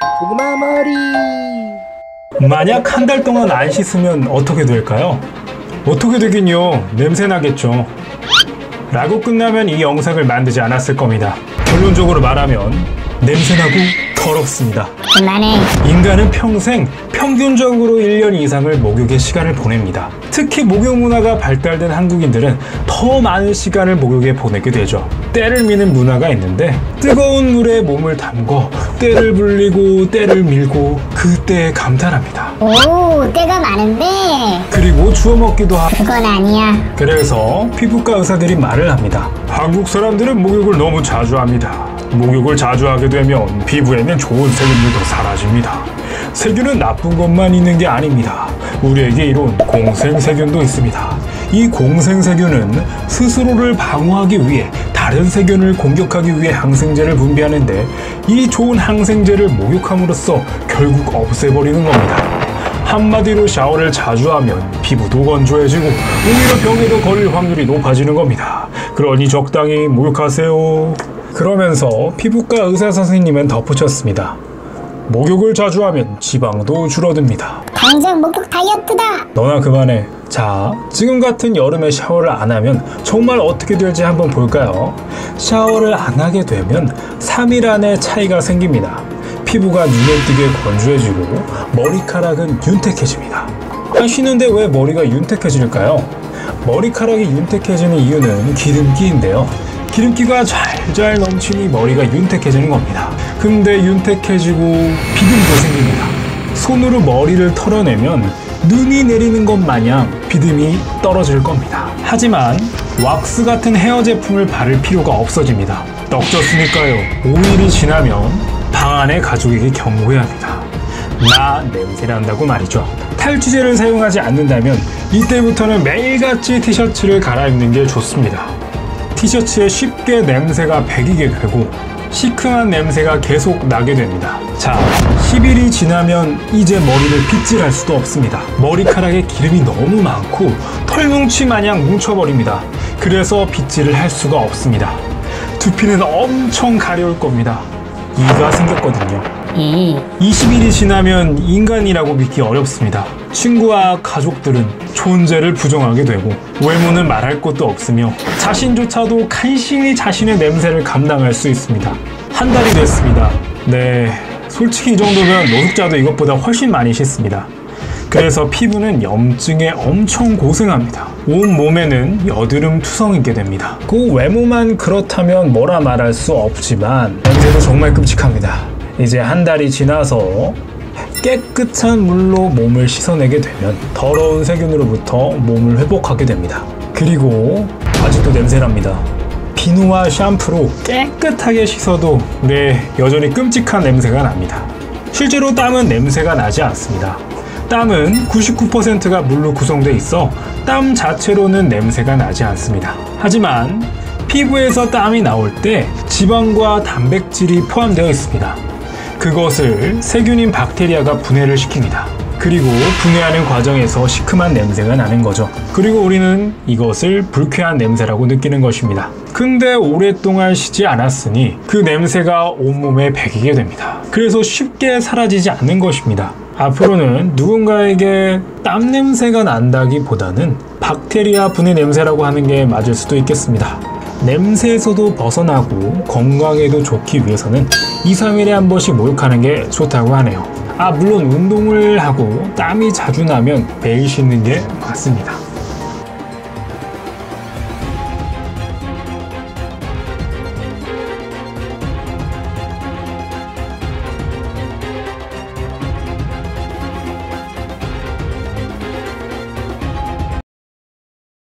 고구마 머리. 만약 한 달 동안 안 씻으면 어떻게 될까요? 어떻게 되긴요. 냄새 나겠죠. 라고 끝나면 이 영상을 만들지 않았을 겁니다. 결론적으로 말하면 냄새나고 더럽습니다. 그만해. 인간은 평생 평균적으로 1년 이상을 목욕의 시간을 보냅니다. 특히 목욕 문화가 발달된 한국인들은 더 많은 시간을 목욕에 보내게 되죠. 때를 미는 문화가 있는데 뜨거운 물에 몸을 담궈 때를 불리고 때를 밀고 그때에 감탄합니다. 오, 때가 많은데. 그리고 주워 먹기도 하고. 그건 아니야. 그래서 피부과 의사들이 말을 합니다. 한국 사람들은 목욕을 너무 자주 합니다. 목욕을 자주 하게 되면 피부에는 좋은 세균들도 사라집니다. 세균은 나쁜 것만 있는 게 아닙니다. 우리에게 이런 공생세균도 있습니다. 이 공생세균은 스스로를 방어하기 위해 다른 세균을 공격하기 위해 항생제를 분비하는데 이 좋은 항생제를 목욕함으로써 결국 없애버리는 겁니다. 한마디로 샤워를 자주 하면 피부도 건조해지고 오히려 병에도 걸릴 확률이 높아지는 겁니다. 그러니 적당히 목욕하세요. 그러면서 피부과 의사선생님은 덧붙였습니다. 목욕을 자주 하면 지방도 줄어듭니다. 당장 목욕 다이어트다. 너나 그만해. 자, 지금 같은 여름에 샤워를 안 하면 정말 어떻게 될지 한번 볼까요? 샤워를 안 하게 되면 3일 안에 차이가 생깁니다. 피부가 눈에 띄게 건조해지고 머리카락은 윤택해집니다. 쉬는데 왜 머리가 윤택해질까요? 머리카락이 윤택해지는 이유는 기름기인데요. 기름기가 잘잘 넘치니 머리가 윤택해지는 겁니다. 근데 윤택해지고 비듬도 생깁니다. 손으로 머리를 털어내면 눈이 내리는 것 마냥 비듬이 떨어질 겁니다. 하지만 왁스 같은 헤어 제품을 바를 필요가 없어집니다. 떡졌으니까요. 5일이 지나면 방 안의 가족에게 경고해야 합니다. 나 냄새 난다고 말이죠. 탈취제를 사용하지 않는다면 이때부터는 매일같이 티셔츠를 갈아입는 게 좋습니다. 티셔츠에 쉽게 냄새가 배기게 되고 시큼한 냄새가 계속 나게 됩니다. 자, 10일이 지나면 이제 머리를 빗질할 수도 없습니다. 머리카락에 기름이 너무 많고 털뭉치 마냥 뭉쳐버립니다. 그래서 빗질을 할 수가 없습니다. 두피는 엄청 가려울 겁니다. 이가 생겼거든요. 20일이 지나면 인간이라고 믿기 어렵습니다. 친구와 가족들은 존재를 부정하게 되고 외모는 말할 것도 없으며 자신조차도 간신히 자신의 냄새를 감당할 수 있습니다. 한 달이 됐습니다. 네, 솔직히 이 정도면 노숙자도 이것보다 훨씬 많이 씻습니다. 그래서 피부는 염증에 엄청 고생합니다. 온몸에는 여드름 투성이게 됩니다. 그 외모만 그렇다면 뭐라 말할 수 없지만 냄새도 정말 끔찍합니다. 이제 한 달이 지나서 깨끗한 물로 몸을 씻어내게 되면 더러운 세균으로부터 몸을 회복하게 됩니다. 그리고 아직도 냄새납니다. 비누와 샴푸로 깨끗하게 씻어도 여전히 끔찍한 냄새가 납니다. 실제로 땀은 냄새가 나지 않습니다. 땀은 99%가 물로 구성되어 있어 땀 자체로는 냄새가 나지 않습니다. 하지만 피부에서 땀이 나올 때 지방과 단백질이 포함되어 있습니다. 그것을 세균인 박테리아가 분해를 시킵니다. 그리고 분해하는 과정에서 시큼한 냄새가 나는 거죠. 그리고 우리는 이것을 불쾌한 냄새라고 느끼는 것입니다. 근데 오랫동안 쉬지 않았으니 그 냄새가 온몸에 배기게 됩니다. 그래서 쉽게 사라지지 않는 것입니다. 앞으로는 누군가에게 땀 냄새가 난다기보다는 박테리아 분해 냄새라고 하는 게 맞을 수도 있겠습니다. 냄새에서도 벗어나고 건강에도 좋기 위해서는 2, 3일에 한 번씩 목욕하는 게 좋다고 하네요. 물론 운동을 하고 땀이 자주 나면 매일 씻는 게 맞습니다.